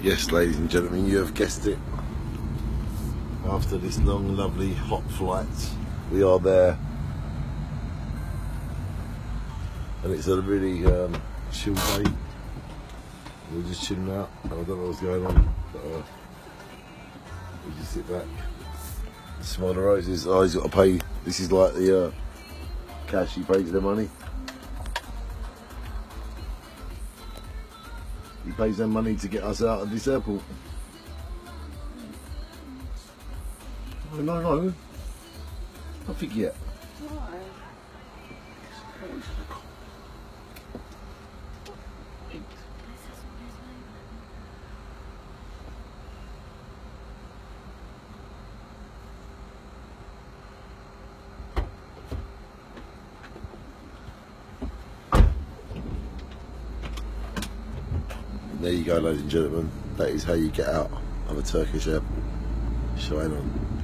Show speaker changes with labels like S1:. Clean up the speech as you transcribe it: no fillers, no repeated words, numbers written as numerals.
S1: Yes, ladies and gentlemen, you have guessed it. After this long, lovely, hot flight, we are there. And it's a really chill day. We're just chilling out. I don't know what's going on, but we just sit back, smell the roses. Oh, he's got to pay. This is like the cash he pays the money. He pays them money to get us out of this airport. Oh, no. Nothing yet. There you go, ladies and gentlemen. That is how you get out of a Turkish airport. Shine on.